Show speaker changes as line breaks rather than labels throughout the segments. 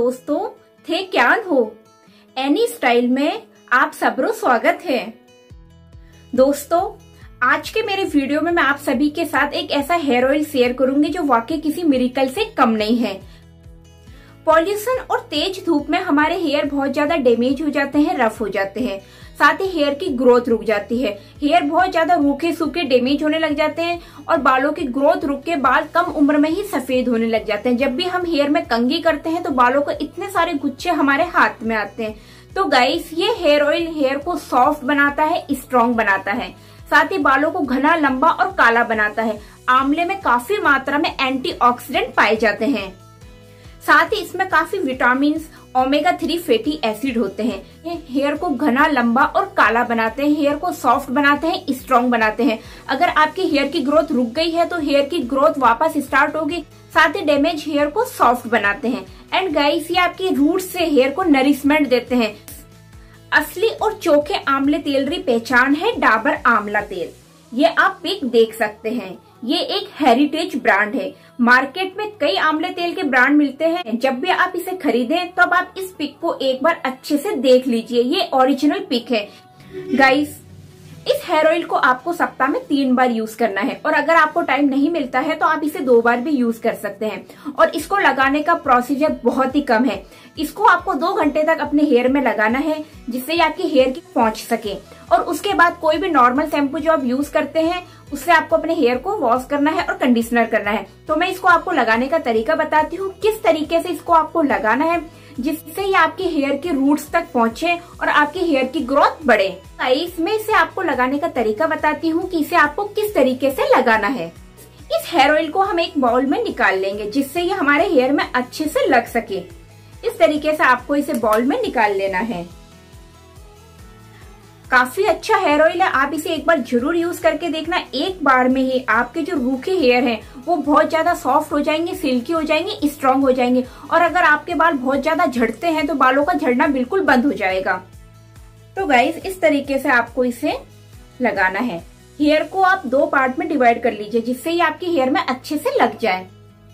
दोस्तों, थे क्यान हो एनी स्टाइल में आप सबरो स्वागत है। दोस्तों, आज के मेरे वीडियो में मैं आप सभी के साथ एक ऐसा हेयर ऑयल शेयर करूंगी जो वाकई किसी मिरेकल से कम नहीं है। पॉल्यूशन और तेज धूप में हमारे हेयर बहुत ज्यादा डैमेज हो जाते हैं, रफ हो जाते हैं, साथ ही हेयर की ग्रोथ रुक जाती है। हेयर बहुत ज्यादा रूखे सूखे डैमेज होने लग जाते हैं और बालों की ग्रोथ रुक के बाल कम उम्र में ही सफेद होने लग जाते हैं। जब भी हम हेयर में कंघी करते हैं तो बालों को इतने सारे गुच्छे हमारे हाथ में आते हैं। तो गाइस, ये हेयर ऑयल हेयर को सॉफ्ट बनाता है, स्ट्रॉन्ग बनाता है, साथ ही बालों को घना, लंबा और काला बनाता है। आंवले में काफी मात्रा में एंटीऑक्सीडेंट पाए जाते हैं, साथ ही इसमें काफी विटामिन, ओमेगा 3 फैटी एसिड होते हैं। ये हेयर को घना, लंबा और काला बनाते हैं, हेयर को सॉफ्ट बनाते हैं, स्ट्रॉन्ग बनाते हैं। अगर आपकी हेयर की ग्रोथ रुक गई है तो हेयर की ग्रोथ वापस स्टार्ट होगी, साथ ही डैमेज हेयर को सॉफ्ट बनाते हैं। एंड गाइस, ये आपकी रूट से हेयर को नरिशमेंट देते हैं। असली और चोखे आंवले तेल की पहचान है डाबर आंवला तेल। ये आप पिक देख सकते हैं। ये एक हेरिटेज ब्रांड है। मार्केट में कई आंवले तेल के ब्रांड मिलते हैं। जब भी आप इसे खरीदें तब आप इस पिक को एक बार अच्छे से देख लीजिए। ये ओरिजिनल पिक है। गाइस, इस हेयर ऑयल को आपको सप्ताह में 3 बार यूज करना है और अगर आपको टाइम नहीं मिलता है तो आप इसे 2 बार भी यूज कर सकते हैं। और इसको लगाने का प्रोसीजर बहुत ही कम है। इसको आपको 2 घंटे तक अपने हेयर में लगाना है, जिससे आपकी हेयर की पहुंच सके। और उसके बाद कोई भी नॉर्मल शैम्पू जो आप यूज करते हैं उससे आपको अपने हेयर को वॉश करना है और कंडीशनर करना है। तो मैं इसको आपको लगाने का तरीका बताती हूँ, किस तरीके से इसको आपको लगाना है जिससे ये आपके हेयर के रूट्स तक पहुंचे और आपकी हेयर की ग्रोथ बढ़े। गाइस, मैं इसे आपको लगाने का तरीका बताती हूँ कि इसे आपको किस तरीके से लगाना है। इस हेयर ऑयल को हम एक बाउल में निकाल लेंगे जिससे ये हमारे हेयर में अच्छे से लग सके। इस तरीके से आपको इसे बाउल में निकाल लेना है। काफी अच्छा हेयर ऑयल है, आप इसे एक बार जरूर यूज करके देखना। एक बार में ही आपके जो रूखे हेयर हैं वो बहुत ज्यादा सॉफ्ट हो जाएंगे, सिल्की हो जाएंगे, स्ट्रॉन्ग हो जाएंगे। और अगर आपके बाल बहुत ज्यादा झड़ते हैं तो बालों का झड़ना बिल्कुल बंद हो जाएगा। तो गाइस, इस तरीके से आपको इसे लगाना है। हेयर को आप 2 पार्ट में डिवाइड कर लीजिए जिससे ये आपके हेयर में अच्छे से लग जाए।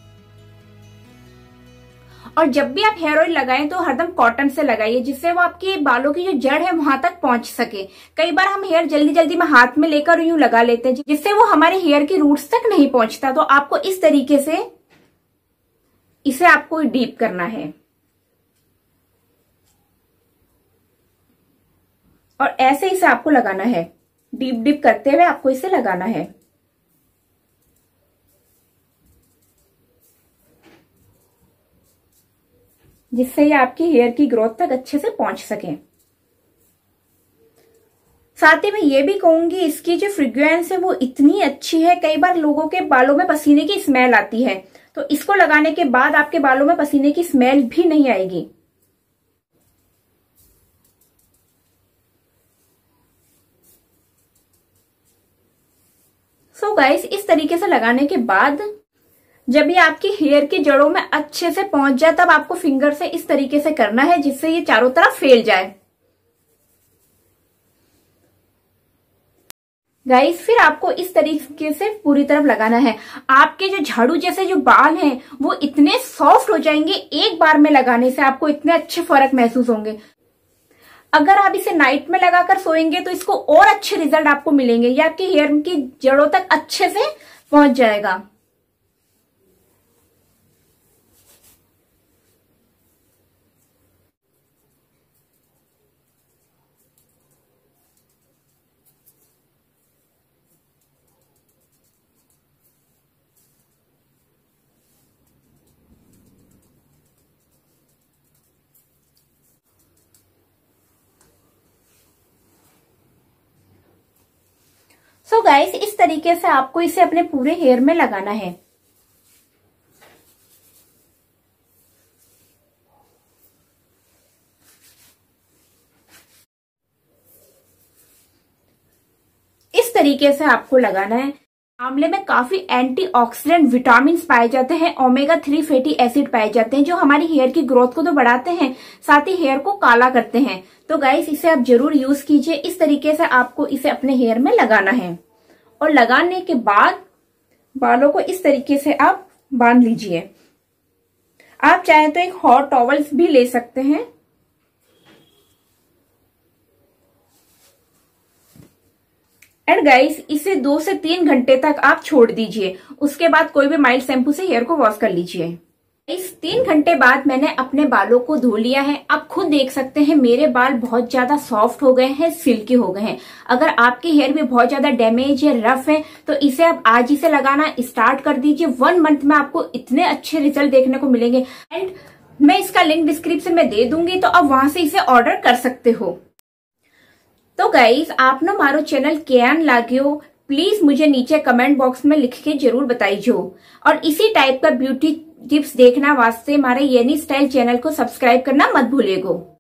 और जब भी आप हेयर ऑयल लगाएं तो हरदम कॉटन से लगाइए जिससे वो आपके बालों की जो जड़ है वहां तक पहुंच सके। कई बार हम हेयर जल्दी जल्दी में हाथ में लेकर यूं लगा लेते हैं जिससे वो हमारे हेयर की रूट्स तक नहीं पहुंचता। तो आपको इस तरीके से इसे आपको डीप करना है और ऐसे इसे आपको लगाना है। डीप डीप करते हुए आपको इसे लगाना है। जिससे ये आपकी हेयर की ग्रोथ तक अच्छे से पहुंच सके। साथ ही मैं ये भी कहूंगी, इसकी जो फ्रेग्रेंस है वो इतनी अच्छी है। कई बार लोगों के बालों में पसीने की स्मेल आती है, तो इसको लगाने के बाद आपके बालों में पसीने की स्मेल भी नहीं आएगी। सो गाइस, इस तरीके से लगाने के बाद जब ये आपकी हेयर की जड़ों में अच्छे से पहुंच जाए तब आपको फिंगर से इस तरीके से करना है जिससे ये चारों तरफ फैल जाए। गाइस, फिर आपको इस तरीके से पूरी तरफ लगाना है। आपके जो झाड़ू जैसे जो बाल हैं वो इतने सॉफ्ट हो जाएंगे, एक बार में लगाने से आपको इतने अच्छे फर्क महसूस होंगे। अगर आप इसे नाइट में लगाकर सोएंगे तो इसको और अच्छे रिजल्ट आपको मिलेंगे। ये आपके हेयर की जड़ों तक अच्छे से पहुंच जाएगा। सो गाइस, इस तरीके से आपको इसे अपने पूरे हेयर में लगाना है। इस तरीके से आपको लगाना है। आंवले में काफी एंटीऑक्सीडेंट विटामिन पाए जाते हैं, ओमेगा 3 फैटी एसिड पाए जाते हैं जो हमारी हेयर की ग्रोथ को तो बढ़ाते हैं, साथ ही हेयर को काला करते हैं। तो गाइस, इसे आप जरूर यूज कीजिए। इस तरीके से आपको इसे अपने हेयर में लगाना है और लगाने के बाद बालों को इस तरीके से आप बांध लीजिए। आप चाहे तो एक हॉट टॉवल्स भी ले सकते हैं। एंड गाइस, इसे 2 से 3 घंटे तक आप छोड़ दीजिए। उसके बाद कोई भी माइल्ड शैम्पू से हेयर को वॉश कर लीजिए। इस 3 घंटे बाद मैंने अपने बालों को धो लिया है। आप खुद देख सकते हैं मेरे बाल बहुत ज्यादा सॉफ्ट हो गए हैं, सिल्की हो गए हैं। अगर आपके हेयर भी बहुत ज्यादा डैमेज है, रफ है, तो इसे आप आज ही से लगाना स्टार्ट कर दीजिए। 1 मंथ में आपको इतने अच्छे रिजल्ट देखने को मिलेंगे। एंड मैं इसका लिंक डिस्क्रिप्शन में दे दूंगी, तो आप वहां से इसे ऑर्डर कर सकते हो। तो गाइज, आपने मारो चैनल कैन लाग्यो, प्लीज मुझे नीचे कमेंट बॉक्स में लिख के जरूर बताइयो। और इसी टाइप का ब्यूटी टिप्स देखना वास्ते हमारे येनी स्टाइल चैनल को सब्सक्राइब करना मत भूलिएगो।